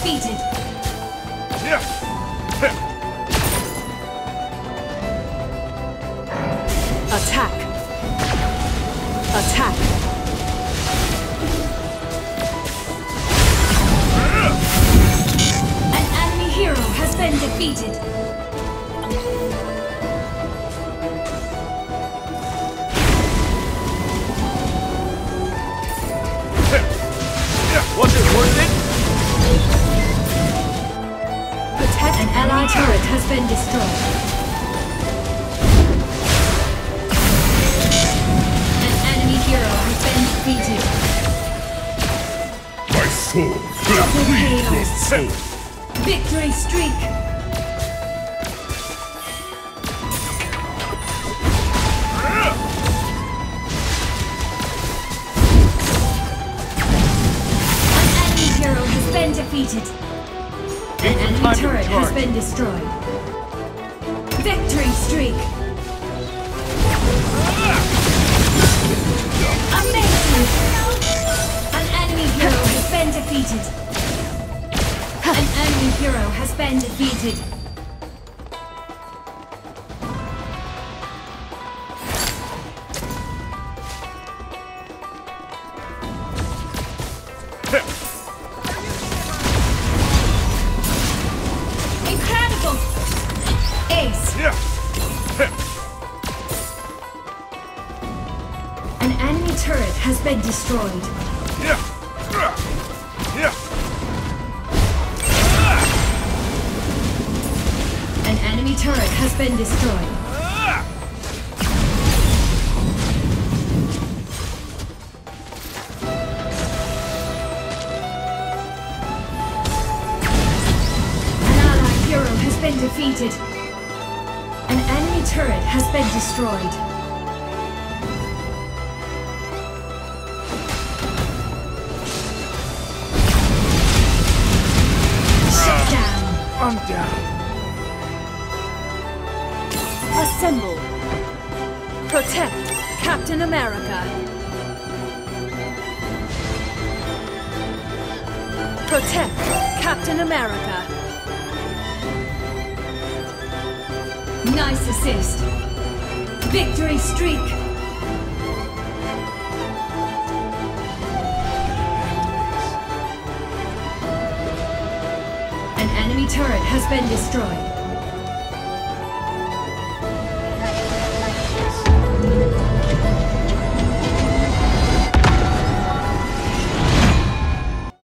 defeated. Attack. Attack. An enemy hero has been defeated. Was it worth it? Protect an allied turret has been destroyed. An enemy hero has been defeated. My soul will Double plead your chaos. soul. Victory streak. An enemy hero has been defeated. An enemy turret has been destroyed. Victory streak. Amazing. An enemy hero has been defeated. An enemy hero has been defeated. Incredible! Ace! An enemy turret has been destroyed. An enemy turret has been destroyed. An allied hero has been defeated. An enemy turret has been destroyed. Shut down. I'm down. Assemble. Protect Captain America. Protect Captain America. Nice assist. Victory streak. An enemy turret has been destroyed.